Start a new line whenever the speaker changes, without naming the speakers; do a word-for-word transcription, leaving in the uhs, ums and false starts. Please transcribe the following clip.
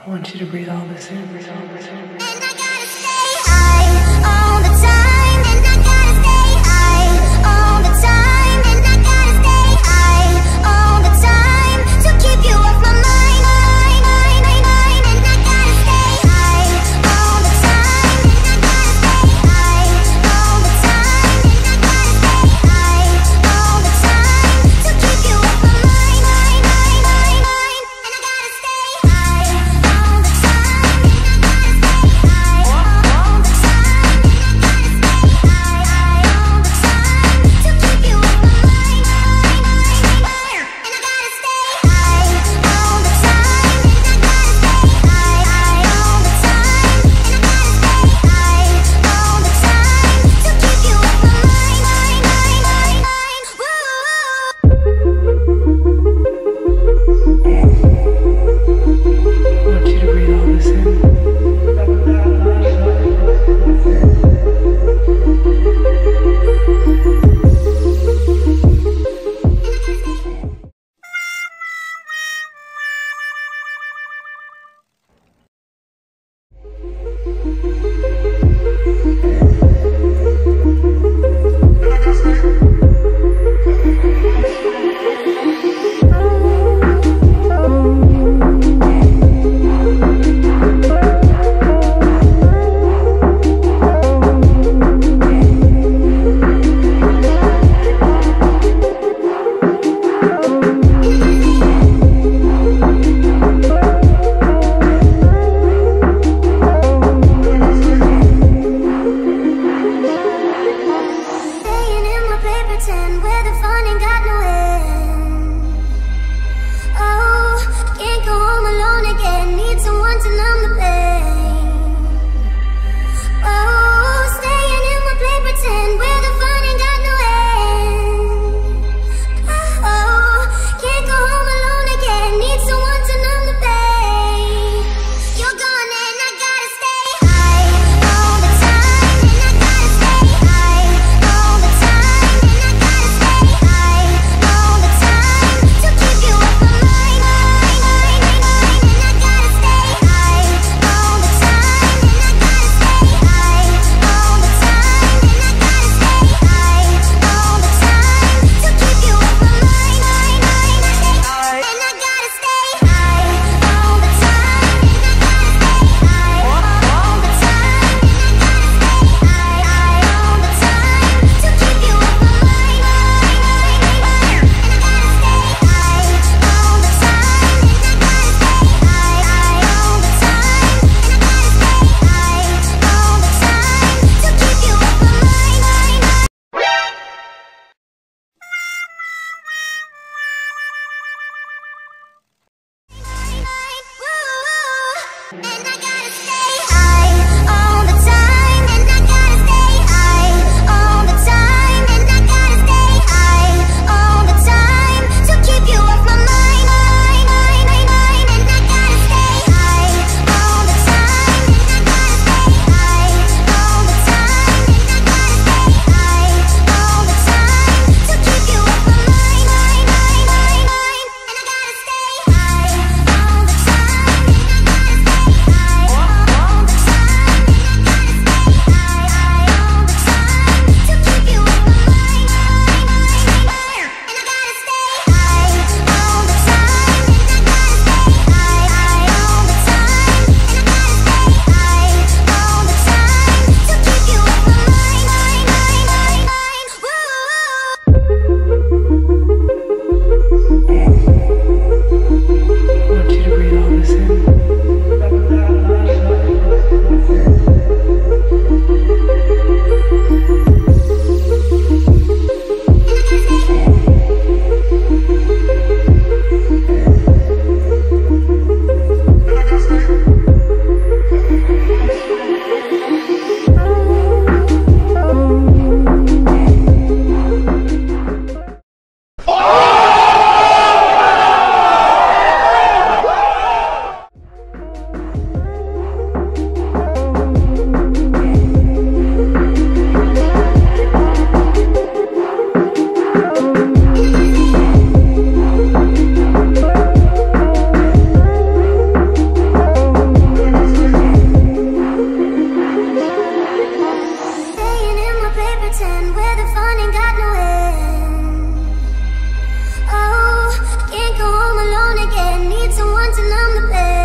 I want you to breathe all this in, breathe all this in.
And I gotta stay high all the time. And I gotta stay high all the time. And I gotta stay high all the time to keep you off my mind, mind, mind, mind, mind. And I gotta stay high all the time. And I gotta stay high all the time. And I gotta stay high all the time to keep you off my mind, mind, mind, mind, mind. And I gotta stay high all the time. And I gotta stay high all the time. And I gotta stay high all the time to keep you off my mind, mind, mind, mind. And I gotta stay high all the time. And I gotta stay high all the time. And I gotta stay high all the time to keep you off my mind, mind, mind, mind, mind.
I want you to breathe all this in.
Staying in my paper tent where the fun ain't got no end. Oh, can't go home alone again. Need someone to numb the pain. Oh, staying in my paper tent where the fun ain't got no end. Oh, can't go home alone again. Need someone to numb the pain. You're gone and I gotta stay high all the time. And I gotta stay high all the time. And I gotta stay high all the time to keep you off my mind, mind, mind, mind, mind. And I gotta stay high all pretend where the fun ain't got no end. Oh, can't go home alone again. Need someone to numb the pain.